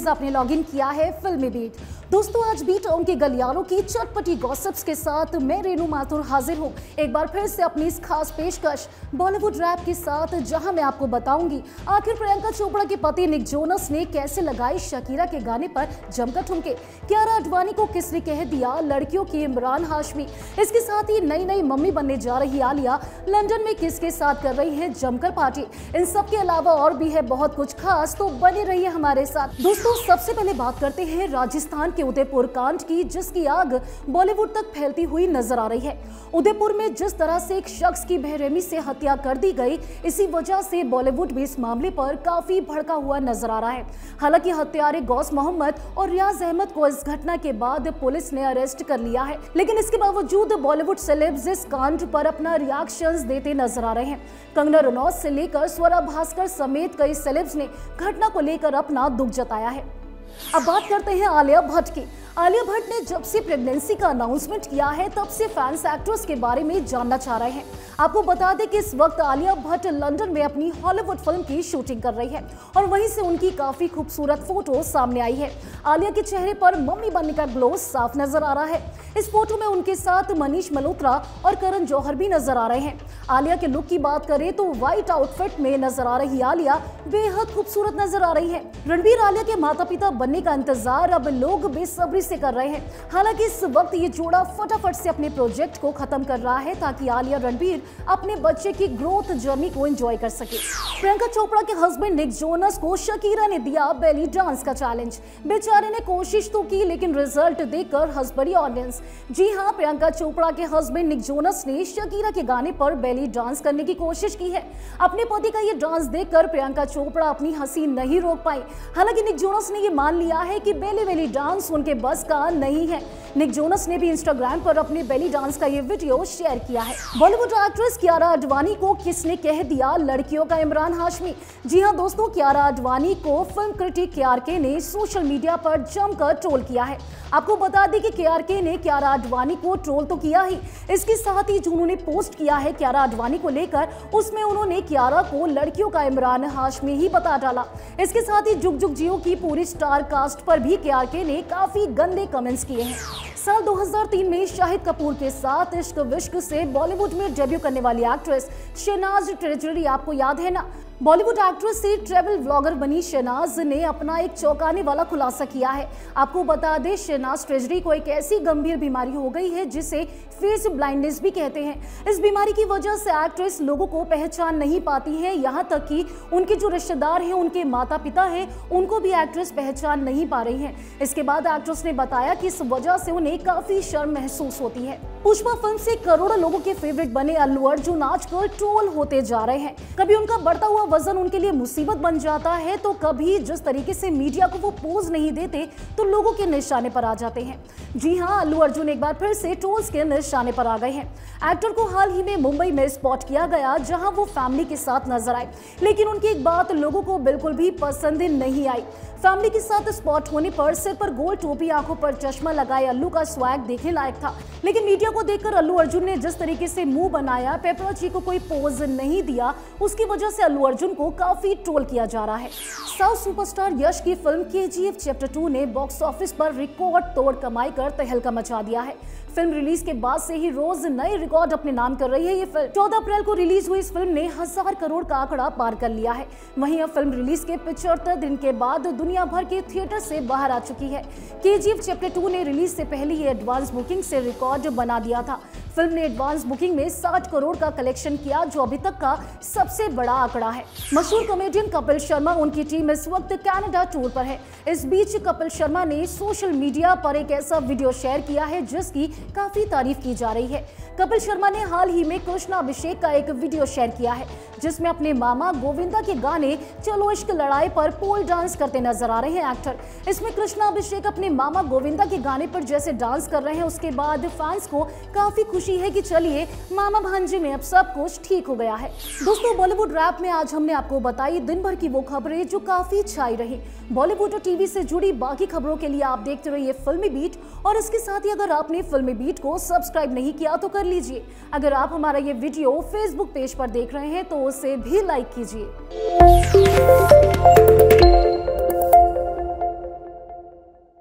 Guys, आपने login किया है फिल्मी बीट। दोस्तों, आज बी टाउन के गलियारों की चटपटी गॉसिप्स के साथ मैं रेनू माथुर हाजिर हूँ एक बार फिर से अपनी इस खास पेशकश बॉलीवुड रैप के साथ, जहां मैं आपको बताऊंगी आखिर प्रियंका चोपड़ा के पति निक जोनस ने कैसे लगाई शकीरा के गाने पर जमकर ठुमके, कियारा आडवाणी को किसने कह दिया लड़कियों की इमरान हाशमी, इसके साथ ही नई नई मम्मी बनने जा रही आलिया लंदन में किसके साथ कर रही है जमकर पार्टी। इन सब के अलावा और भी है बहुत कुछ खास, तो बने रहिए हमारे साथ। दोस्तों, सबसे पहले बात करते हैं राजस्थान के उदयपुर कांड की, जिसकी आग बॉलीवुड तक फैलती हुई नजर आ रही है। उदयपुर में जिस तरह से एक शख्स की बेरहमी से हत्या कर दी गई, इसी वजह से बॉलीवुड भी इस मामले पर काफी भड़का हुआ नजर आ रहा है। हालांकि हत्यारे गौस मोहम्मद और रियाज अहमद को इस घटना के बाद पुलिस ने अरेस्ट कर लिया है, लेकिन इसके बावजूद बॉलीवुड सेलेब्स इस कांड पर अपना रिएक्शंस देते नजर आ रहे हैं। कंगना रनौत से लेकर स्वरा भास्कर समेत कई सेलेब्स ने घटना को लेकर अपना दुख जताया है। अब बात करते हैं आलिया भट्ट की। आलिया भट्ट ने जब से प्रेगनेंसी का अनाउंसमेंट किया है, तब से फैंस एक्ट्रेस के बारे में जानना चाह रहे हैं। आपको बता दें कि इस वक्त आलिया भट्ट लंदन में अपनी हॉलीवुड फिल्म की शूटिंग कर रही है और वहीं से उनकी काफी खूबसूरत फोटो सामने आई है। आलिया के चेहरे पर मम्मी बनने का ग्लो साफ नजर आ रहा है। इस फोटो में उनके साथ मनीष मल्होत्रा और करण जौहर भी नजर आ रहे हैं। आलिया के लुक की बात करें तो व्हाइट आउटफिट में नजर आ रही आलिया बेहद खूबसूरत नजर आ रही है। रणबीर आलिया के माता पिता बनने का इंतजार अब लोग बेसब्री से कर रहे हैं। हालांकि इस वक्त ये जोड़ा फटाफट से अपने प्रोजेक्ट को खत्म कर रहा है, ताकि आलिया रणबीर अपने बच्चे की ग्रोथ जर्नी को एंजॉय कर सके। प्रियंका चोपड़ा के हस्बैंड निक जोनस को शकीरा ने दिया बेली डांस का चैलेंज। बेचारे ने कोशिश तो की, लेकिन रिजल्ट देखकर हंस पड़ी ऑडियंस। जी हाँ, प्रियंका चोपड़ा के हस्बैंड निक जोनस ने शकीरा के गाने पर बेली डांस करने की कोशिश की है। अपने पति का ये डांस देखकर प्रियंका चोपड़ा अपनी हंसी नहीं रोक पाई। हालांकि निक जोनस ने ये मान लिया है कि बेली डांस उनके बस का नहीं है। निक जोनस ने भी इंस्टाग्राम पर अपने बेली डांस का ये वीडियो शेयर किया है। बॉलीवुड एक्ट्रेस कियारा आडवाणी को किसने कह दिया लड़कियों का इमरान हाशमी। जी हां दोस्तों, कियारा आडवाणी को फिल्म क्रिटिक केआरके ने सोशल मीडिया पर जमकर ट्रोल किया है। आपको बता दें कि केआरके ने कियारा आडवाणी को ट्रोल तो किया ही, इसके साथ ही जो उन्होंने पोस्ट किया है कियारा आडवाणी को लेकर, उसमें उन्होंने कियारा को लड़कियों का इमरान हाशमी ही बता डाला। इसके साथ ही जुग जुग जियो की पूरी स्टार कास्ट पर भी केआरके ने काफी गंदे कमेंट्स किए हैं। साल 2003 में शाहिद कपूर के साथ इश्क विश्क से बॉलीवुड में डेब्यू करने वाली एक्ट्रेस शहनाज ट्रेजरी, आपको याद है ना। बॉलीवुड एक्ट्रेस से ट्रैवल व्लॉगर बनी शहनाज ने अपना एक चौंकाने वाला खुलासा किया है। आपको बता दें, शहनाज ट्रेजरी को एक ऐसी गंभीर बीमारी हो गई है जिसे फेस ब्लाइंडनेस भी कहते हैं। इस बीमारी की वजह से एक्ट्रेस लोगों को पहचान नहीं पाती है, यहाँ तक कि उनके जो रिश्तेदार हैं, उनके माता पिता हैं, उनको भी एक्ट्रेस पहचान नहीं पा रही है। इसके बाद एक्ट्रेस ने बताया कि इस वजह से उन्हें काफी शर्म महसूस होती है। पुष्पा फिल्म से करोड़ों लोगों के फेवरेट बने अल्लू अर्जुन आजकल ट्रोल होते जा रहे हैं। कभी उनका बढ़ता हुआ वजन उनके लिए मुसीबत बन जाता है, तो कभी जिस तरीके से मीडिया को वो पोज नहीं देते तो लोगों के निशाने पर आ जाते हैं। जी हाँ, अल्लू अर्जुन एक बार फिर से ट्रोल्स के निशाने पर आ गए हैं। एक्टर को हाल ही में मुंबई में स्पॉट किया गया, जहां वो फैमिली के साथ नजर आए, लेकिन उनकी एक बात लोगों को बिल्कुल भी पसंद नहीं आई। फैमिली के साथ स्पॉट होने पर सिर पर गोल टोपी, आंखों पर चश्मा लगाए अल्लू का स्वैग देखने लायक था, लेकिन मीडिया को देखकर अल्लू अर्जुन ने जिस तरीके से मुंह बनाया, पेपरोची को कोई पोज नहीं दिया, उसकी वजह से अल्लू अर्जुन को काफी ट्रोल किया जा रहा है। साउथ सुपरस्टार यश की फिल्म केजीएफ चैप्टर 2 ने बॉक्स ऑफिस पर रिकॉर्ड तोड़ कमाई कर तहलका मचा दिया है। फिल्म रिलीज के बाद से ही रोज नए रिकॉर्ड अपने नाम कर रही है। ये फिल्म 14 अप्रैल को रिलीज हुई इस फिल्म ने 1000 करोड़ का आंकड़ा पार कर लिया है। वहीं अब फिल्म रिलीज के 75 दिन के बाद दुनिया भर के थिएटर से बाहर आ चुकी है। केजीएफ चैप्टर 2 ने रिलीज से पहले ही एडवांस बुकिंग से रिकॉर्ड बना दिया था। फिल्म ने एडवांस बुकिंग में 60 करोड़ का कलेक्शन किया, जो अभी तक का सबसे बड़ा आंकड़ा है। मशहूर कॉमेडियन कपिल शर्मा, उनकी टीम इस वक्त कनाडा टूर पर है। इस बीच कपिल शर्मा ने सोशल मीडिया पर एक ऐसा वीडियो शेयर किया है जिसकी काफी तारीफ की जा रही है। कपिल शर्मा ने हाल ही में कृष्णा अभिषेक का एक वीडियो शेयर किया है, जिसमें अपने मामा गोविंदा के गाने चलो इश्क लड़ाई पर पोल डांस करते नजर आ रहे हैं एक्टर। इसमें कृष्णा अभिषेक अपने मामा गोविंदा के गाने पर जैसे डांस कर रहे हैं, उसके बाद फैंस को काफी खुशी है कि चलिए मामा भांजे में अब सब कुछ ठीक हो गया है। दोस्तों, बॉलीवुड रैप में आज हमने आपको बताई दिन भर की वो खबरें जो काफी छाई रही। बॉलीवुड और टीवी से जुड़ी बाकी खबरों के लिए आप देखते रहिए फिल्मी बीट, और इसके साथ ही अगर आपने फिल्मी बीट को सब्सक्राइब नहीं किया तो कर लीजिए। अगर आप हमारा ये वीडियो फेसबुक पेज पर देख रहे हैं तो उसे भी लाइक कीजिए।